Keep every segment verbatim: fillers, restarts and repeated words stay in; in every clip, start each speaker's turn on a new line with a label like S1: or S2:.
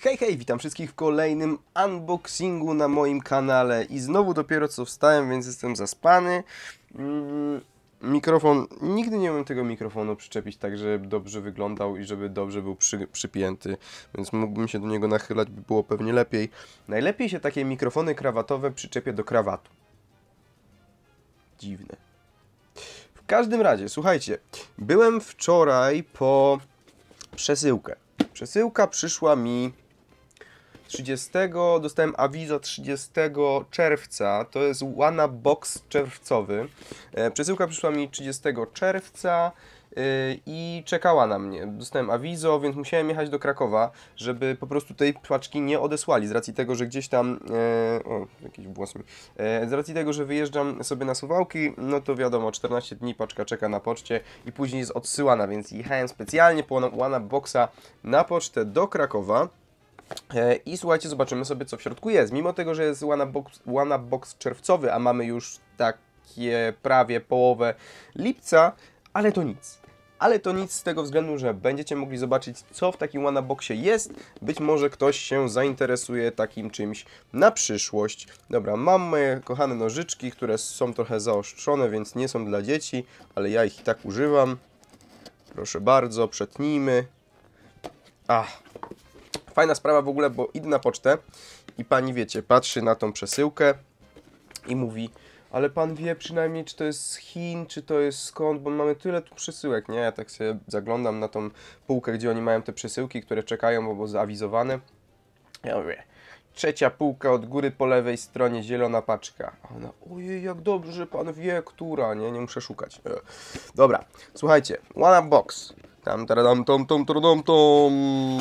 S1: Hej, hej, witam wszystkich w kolejnym unboxingu na moim kanale i znowu dopiero co wstałem, więc jestem zaspany. Mm, mikrofon, nigdy nie umiem tego mikrofonu przyczepić tak, żeby dobrze wyglądał i żeby dobrze był przy, przypięty, więc mógłbym się do niego nachylać, by było pewnie lepiej. Najlepiej się takie mikrofony krawatowe przyczepia do krawatu. Dziwne. W każdym razie, słuchajcie, byłem wczoraj po przesyłkę. Przesyłka przyszła mi trzydziestego, dostałem awizo trzydziestego czerwca, to jest One Box czerwcowy. E, przesyłka przyszła mi trzydziestego czerwca yy, i czekała na mnie. Dostałem awizo, więc musiałem jechać do Krakowa, żeby po prostu tej paczki nie odesłali, z racji tego, że gdzieś tam, e, o, jakiś włos mi, e, z racji tego, że wyjeżdżam sobie na Suwałki, no to wiadomo, czternaście dni paczka czeka na poczcie i później jest odsyłana, więc jechałem specjalnie po One Boxa na pocztę do Krakowa. I słuchajcie, zobaczymy sobie, co w środku jest. Mimo tego, że jest One Box, One Box czerwcowy, a mamy już takie prawie połowę lipca, ale to nic. Ale to nic z tego względu, że będziecie mogli zobaczyć, co w takim One Boxie jest. Być może ktoś się zainteresuje takim czymś na przyszłość. Dobra, mam moje kochane nożyczki, które są trochę zaostrzone, więc nie są dla dzieci, ale ja ich i tak używam. Proszę bardzo, przetnijmy. Ach. Fajna sprawa w ogóle, bo idę na pocztę i pani, wiecie, patrzy na tą przesyłkę i mówi: ale pan wie przynajmniej, czy to jest z Chin, czy to jest skąd, bo mamy tyle tu przesyłek, nie? Ja tak sobie zaglądam na tą półkę, gdzie oni mają te przesyłki, które czekają, bo zaawizowane. Ja mówię: trzecia półka od góry po lewej stronie, zielona paczka. A ona: ojej, jak dobrze, że pan wie, która, nie? Nie muszę szukać. Dobra, słuchajcie, One Box. Tam, taradam, tom, tom, tom, tom.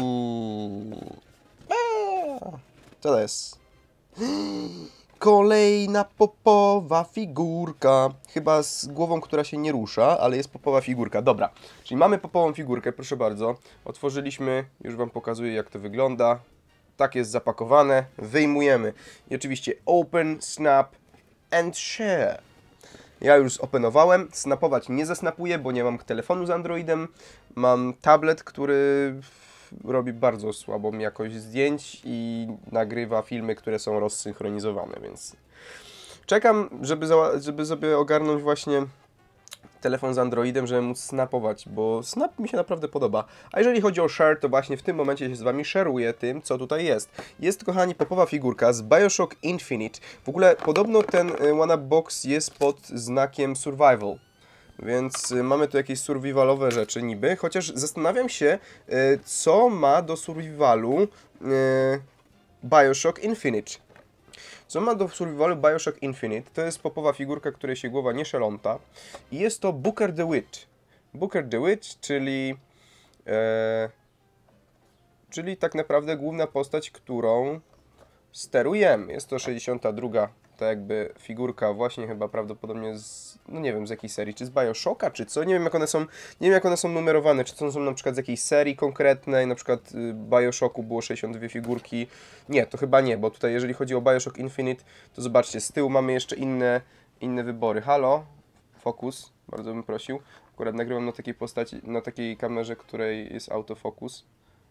S1: Co to jest? Kolejna popowa figurka. Chyba z głową, która się nie rusza, ale jest popowa figurka. Dobra, czyli mamy popową figurkę, proszę bardzo. Otworzyliśmy, już wam pokazuję, jak to wygląda. Tak jest zapakowane. Wyjmujemy. I oczywiście open, snap and share. Ja już zopenowałem, snapować nie zasnapuję, bo nie mam telefonu z Androidem. Mam tablet, który robi bardzo słabą jakość zdjęć i nagrywa filmy, które są rozsynchronizowane, więc czekam, żeby, żeby sobie ogarnąć właśnie telefon z Androidem, żeby móc snapować, bo snap mi się naprawdę podoba. A jeżeli chodzi o share, to właśnie w tym momencie się z wami sharuję tym, co tutaj jest. Jest, kochani, popowa figurka z BioShock Infinite. W ogóle podobno ten One Box jest pod znakiem survival. Więc mamy tu jakieś survivalowe rzeczy niby, chociaż zastanawiam się, co ma do survivalu BioShock Infinite. Co ma do survivalu BioShock Infinite? To jest popowa figurka, której się głowa nie szeląta. I jest to Booker the Witch. Booker the Witch, czyli... E, czyli tak naprawdę główna postać, którą sterujemy. Jest to sześćdziesiąta druga ta jakby figurka, właśnie chyba prawdopodobnie z... no nie wiem z jakiej serii, czy z BioShocka, czy co? Nie wiem jak one są, nie wiem jak one są numerowane, czy to są na przykład z jakiejś serii konkretnej, na przykład w BioShocku było sześćdziesiąt dwie figurki. Nie, to chyba nie, bo tutaj jeżeli chodzi o BioShock Infinite, to zobaczcie, z tyłu mamy jeszcze inne, inne wybory. Halo? Fokus, bardzo bym prosił. Akurat nagrywam na takiej postaci, na takiej kamerze, której jest autofokus.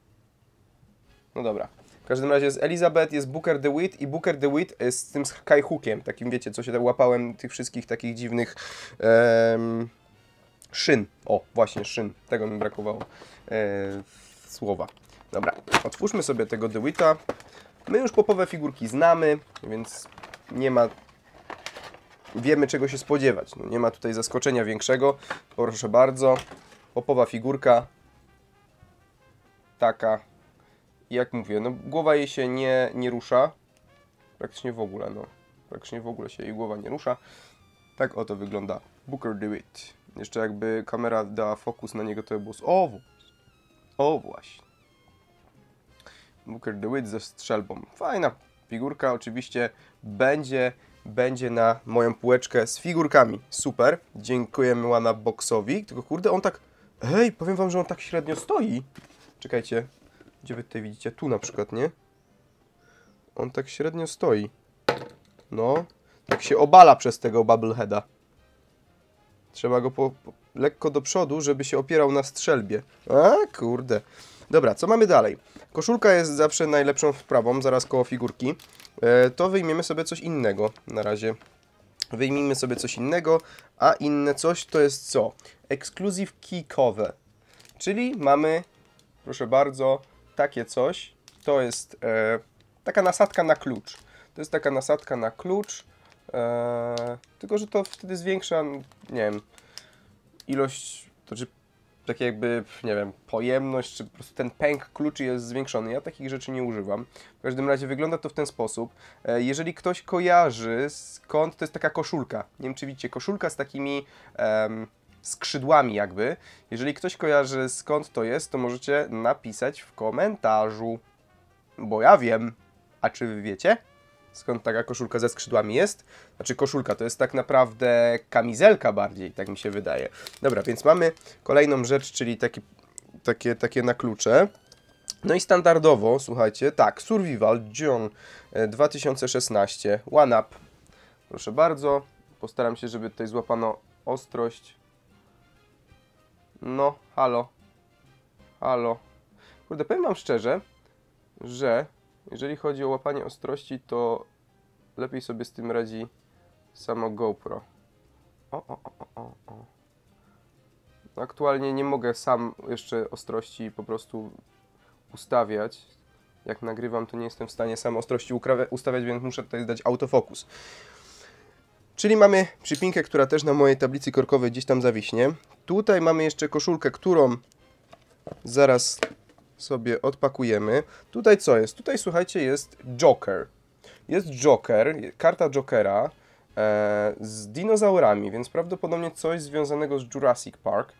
S1: No dobra. W każdym razie jest Elizabeth, jest Booker the Witch i Booker the Witch jest z tym skyhookiem, takim, wiecie, co się tam łapałem, tych wszystkich takich dziwnych em, szyn. O, właśnie szyn, tego mi brakowało e, słowa. Dobra, otwórzmy sobie tego the Witcha. My już popowe figurki znamy, więc nie ma, wiemy czego się spodziewać. No, nie ma tutaj zaskoczenia większego. Proszę bardzo, popowa figurka, taka. I jak mówię, no głowa jej się nie, nie rusza. Praktycznie w ogóle, no. Praktycznie w ogóle się jej głowa nie rusza. Tak oto wygląda Booker the Witch. Jeszcze jakby kamera dała fokus na niego, to by było... O, o właśnie. Booker the Witch ze strzelbą. Fajna figurka, oczywiście będzie, będzie na moją półeczkę z figurkami. Super. Dziękujemy One Boxowi. Tylko kurde, on tak... Hej, powiem wam, że on tak średnio stoi. Czekajcie. Gdzie wy tutaj widzicie? Tu na przykład, nie? On tak średnio stoi. No. Tak się obala przez tego Bubbleheada. Trzeba go po, po, lekko do przodu, żeby się opierał na strzelbie. A, kurde. Dobra, co mamy dalej? Koszulka jest zawsze najlepszą wprawą, zaraz koło figurki. E, to wyjmiemy sobie coś innego na razie. Wyjmijmy sobie coś innego, a inne coś to jest co? Exclusive Key Cover. Czyli mamy, proszę bardzo, takie coś. To jest e, taka nasadka na klucz. To jest taka nasadka na klucz. E, tylko, że to wtedy zwiększa, nie wiem, ilość, to czy takie jakby, nie wiem, pojemność, czy po prostu ten pęk kluczy jest zwiększony. Ja takich rzeczy nie używam. W każdym razie wygląda to w ten sposób. E, jeżeli ktoś kojarzy skąd, to jest taka koszulka. Nie wiem, czy widzicie, koszulka z takimi em, skrzydłami jakby. Jeżeli ktoś kojarzy skąd to jest, to możecie napisać w komentarzu. Bo ja wiem. A czy wy wiecie? Skąd taka koszulka ze skrzydłami jest? Znaczy koszulka, to jest tak naprawdę kamizelka bardziej, tak mi się wydaje. Dobra, więc mamy kolejną rzecz, czyli taki, takie, takie na klucze. No i standardowo, słuchajcie, tak, Survival John dwa tysiące szesnaście, One Up. Proszę bardzo, postaram się, żeby tutaj złapano ostrość. No, halo. Halo. Kurde, powiem wam szczerze, że jeżeli chodzi o łapanie ostrości, to lepiej sobie z tym radzi samo GoPro. O, o, o, o, o. Aktualnie nie mogę sam jeszcze ostrości po prostu ustawiać. Jak nagrywam, to nie jestem w stanie sam ostrości ustawiać, więc muszę tutaj zdać autofokus. Czyli mamy przypinkę, która też na mojej tablicy korkowej gdzieś tam zawiśnie. Tutaj mamy jeszcze koszulkę, którą zaraz sobie odpakujemy. Tutaj co jest? Tutaj, słuchajcie, jest Joker. Jest Joker, karta Jokera e, z dinozaurami, więc prawdopodobnie coś związanego z Jurassic Park.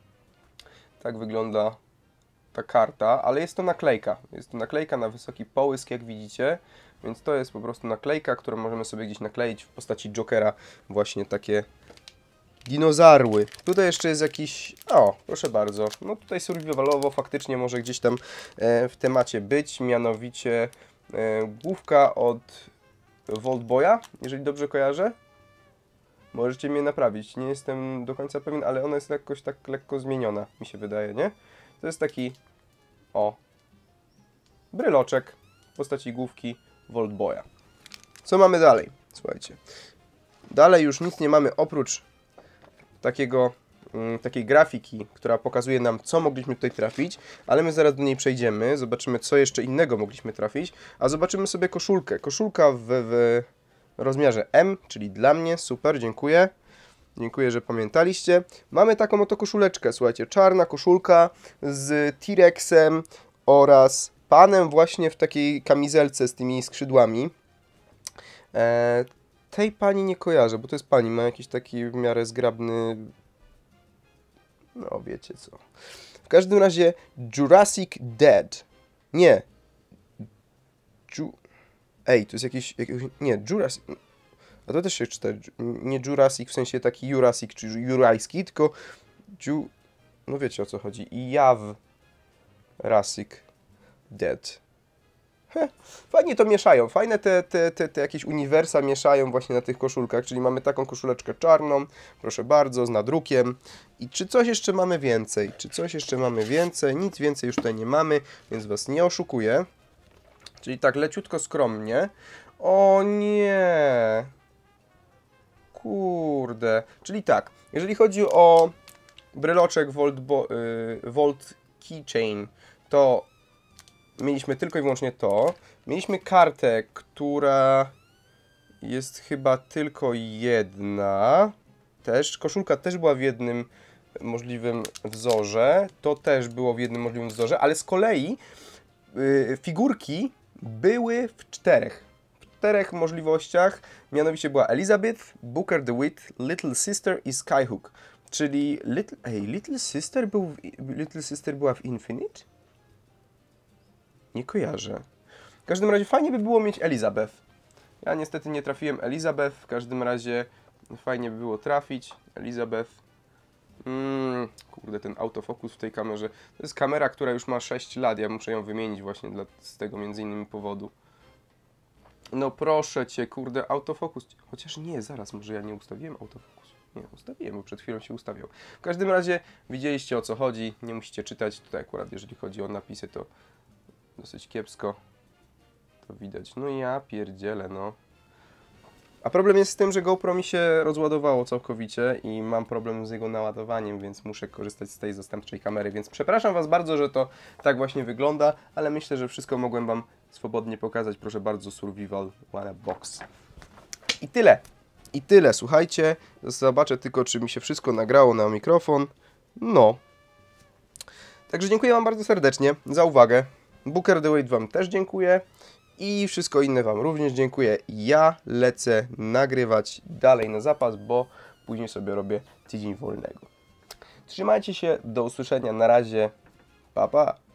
S1: Tak wygląda ta karta, ale jest to naklejka. Jest to naklejka na wysoki połysk, jak widzicie, więc to jest po prostu naklejka, którą możemy sobie gdzieś nakleić w postaci Jokera, właśnie takie dinozarły. Tutaj jeszcze jest jakiś... O, proszę bardzo. No tutaj survivalowo faktycznie może gdzieś tam e, w temacie być, mianowicie e, główka od Vault Boya, jeżeli dobrze kojarzę. Możecie mnie naprawić, nie jestem do końca pewien, ale ona jest jakoś tak lekko zmieniona, mi się wydaje, nie? To jest taki, o, bryloczek w postaci główki Vault Boya. Co mamy dalej? Słuchajcie. Dalej już nic nie mamy oprócz takiego, mm, takiej grafiki, która pokazuje nam, co mogliśmy tutaj trafić, ale my zaraz do niej przejdziemy, zobaczymy, co jeszcze innego mogliśmy trafić, a zobaczymy sobie koszulkę. Koszulka w, w rozmiarze M, czyli dla mnie, super, dziękuję. Dziękuję, że pamiętaliście. Mamy taką oto koszuleczkę, słuchajcie, czarna koszulka z T-Rexem oraz panem właśnie w takiej kamizelce z tymi skrzydłami. E, tej pani nie kojarzę, bo to jest pani, ma jakiś taki w miarę zgrabny... No, wiecie co. W każdym razie Jurassic Dead. Nie. Ju... Ej, to jest jakiś... jakiś... Nie, Jurassic... A to też się czyta, nie Jurassic w sensie taki Jurassic czy jurajski, tylko Ju... No wiecie o co chodzi. I Jaw... Jurassic Dead. Heh, fajnie to mieszają. Fajne te, te, te, te jakieś uniwersa mieszają właśnie na tych koszulkach. Czyli mamy taką koszuleczkę czarną, proszę bardzo, z nadrukiem. I czy coś jeszcze mamy więcej? Czy coś jeszcze mamy więcej? Nic więcej już tutaj nie mamy, więc was nie oszukuję. Czyli tak leciutko, skromnie. O nie! Kurde. Czyli tak, jeżeli chodzi o bryloczek Vault, Bo, y, Vault Keychain, to mieliśmy tylko i wyłącznie to. Mieliśmy kartę, która jest chyba tylko jedna. Też, koszulka też była w jednym możliwym wzorze. To też było w jednym możliwym wzorze, ale z kolei y, figurki były w czterech. W czterech możliwościach. Mianowicie była Elizabeth, Booker DeWitt, Little Sister i Skyhook. Czyli Little, ej, Little Sister był w, Little Sister była w Infinite? Nie kojarzę. W każdym razie fajnie by było mieć Elizabeth. Ja niestety nie trafiłem Elizabeth. W każdym razie fajnie by było trafić. Elizabeth. Mm, kurde, ten autofokus w tej kamerze. To jest kamera, która już ma sześć lat. Ja muszę ją wymienić właśnie dla, z tego między innymi powodu. No proszę cię, kurde, autofokus. Chociaż nie, zaraz, może ja nie ustawiłem autofokus. Nie, ustawiłem, bo przed chwilą się ustawiał. W każdym razie widzieliście, o co chodzi. Nie musicie czytać. Tutaj akurat, jeżeli chodzi o napisy, to dosyć kiepsko to widać. No ja pierdzielę, no. A problem jest z tym, że GoPro mi się rozładowało całkowicie i mam problem z jego naładowaniem, więc muszę korzystać z tej zastępczej kamery. Więc przepraszam Was bardzo, że to tak właśnie wygląda, ale myślę, że wszystko mogłem Wam swobodnie pokazać. Proszę bardzo, Survival One Box. I tyle. I tyle, słuchajcie. Zobaczę tylko, czy mi się wszystko nagrało na mikrofon. No. Także dziękuję Wam bardzo serdecznie za uwagę. Booker the Wait Wam też dziękuję. I wszystko inne Wam również dziękuję. Ja lecę nagrywać dalej na zapas, bo później sobie robię tydzień wolnego. Trzymajcie się, do usłyszenia. Na razie. Pa, pa.